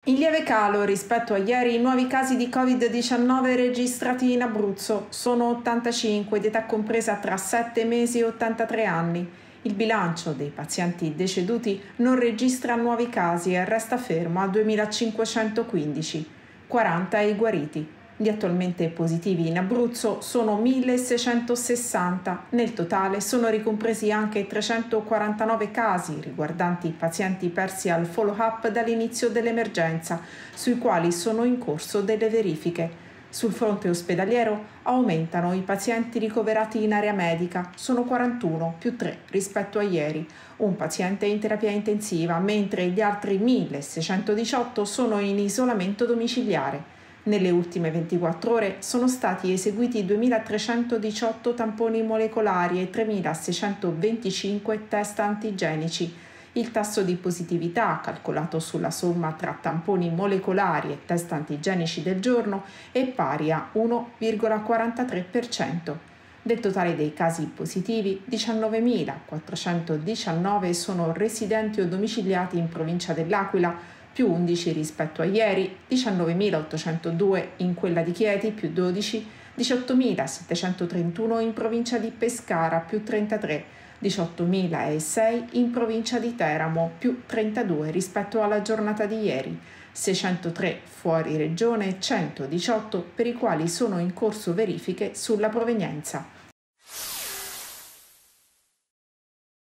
In lieve calo rispetto a ieri i nuovi casi di Covid-19 registrati in Abruzzo sono 85 di età compresa tra 7 mesi e 83 anni. Il bilancio dei pazienti deceduti non registra nuovi casi e resta fermo a 2.515, 40 i guariti. Gli attualmente positivi in Abruzzo sono 1.660, nel totale sono ricompresi anche 349 casi riguardanti pazienti persi al follow-up dall'inizio dell'emergenza, sui quali sono in corso delle verifiche. Sul fronte ospedaliero aumentano i pazienti ricoverati in area medica, sono 41 più 3 rispetto a ieri, un paziente in terapia intensiva, mentre gli altri 1.618 sono in isolamento domiciliare. Nelle ultime 24 ore sono stati eseguiti 2.318 tamponi molecolari e 3.625 test antigenici. Il tasso di positività, calcolato sulla somma tra tamponi molecolari e test antigenici del giorno, è pari a 1,43%. Del totale dei casi positivi, 19.419 sono residenti o domiciliati in provincia dell'Aquila, più 11 rispetto a ieri, 19.802 in quella di Chieti, più 12, 18.731 in provincia di Pescara, più 33, 18.006 in provincia di Teramo, più 32 rispetto alla giornata di ieri, 603 fuori regione e 118 per i quali sono in corso verifiche sulla provenienza.